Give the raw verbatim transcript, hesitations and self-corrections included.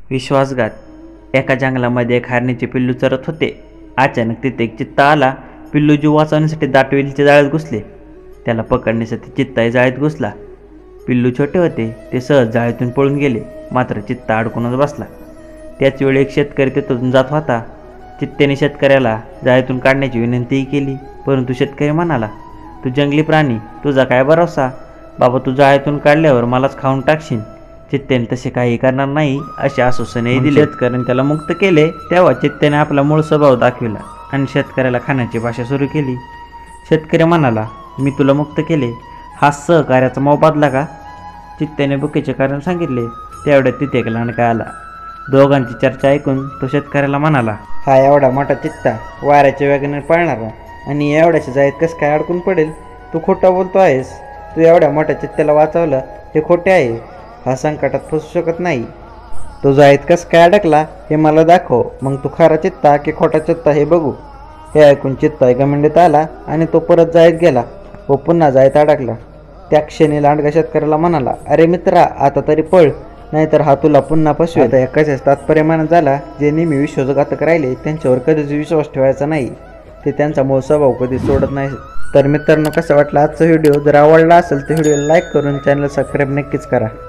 विश्वासघात। एका जंगलामध्ये एक हरणीचे पिल्लू चरत होते। अचानक तिथे एक चित्ता आला। पिल्लू जीव वाचवण्यासाठी दाटवेलीच्या जाळ्यात घुसले। त्याला पकडण्यासाठी चित्ताही जाळ्यात घुसला। पिल्लू छोटे होते, ते सहज जाळ्यातून पळून गेले, मात्र चित्ता अडकूनच बसला। त्याच वेळी एक शेतकरी तिथून जात होता। चित्त्याने शेतकऱ्याला जाळ्यातून काढण्याची विनंतीही केली, परंतु शेतकरी म्हणाला, तू जंगली प्राणी, तुझा काय भरोसा? बाबा, तू जाळ्यातून काढल्यावर मलाच खाऊन टाकशील। चित्त्याने तसे काही करणार नाही असे आश्वासनही दिले। शेतकऱ्याने त्याला मुक्त केले। तेव्हा चित्त्याने आपला मूळ स्वभाव दाखविला आणि शेतकऱ्याला खाण्याची भाषा सुरू केली। शेतकरी म्हणाला, मी तुला मुक्त केले, हा सहकार्याचा मोबदला का? चित्त्याने भुकेचे कारण सांगितले। तेवढ्यात तिथे एक लांडगा आला। दोघांची चर्चा ऐकून तो शेतकऱ्याला म्हणाला, हा एवढा मोठा चित्ता वाऱ्याच्या वेगाने पळणारा आणि एवढ्याच्या जाळ्यात कसं काय अडकून पडेल? तू खोटा बोलतो आहेस। तू एवढ्या मोठ्या चित्त्याला वाचवलं हे खोटे आहे। हा संकटात फसू शकत नाही। तो जाळ्यात कसं काय अडकला हे मला दाखव, मग तू खरा चित्ता की खोटा चित्ता हे बघू। हे ऐकून चित्ता गमिंडीत आला आणि तो परत जाळ्यात गेला व पुन्हा जाळ्यात अडकला। त्या क्षणी लांडगा शेतकऱ्याला म्हणाला, अरे मित्रा, आता तरी पळ, नाहीतर हा तुला पुन्हा फसवेल। आता एकाच तात्पर्य मानत झाला, जे नेहमी विश्वासघातक राहिले त्यांच्यावर कधीच विश्वास ठेवायचा नाही। ते त्यांचा मूळ स्वभाव कधी सोडत नाही। तर मित्रांनो, कसा वाटला आजचा व्हिडिओ? जर आवडला असेल तर व्हिडिओला लाईक करून चॅनल सबस्क्राईब नक्कीच करा।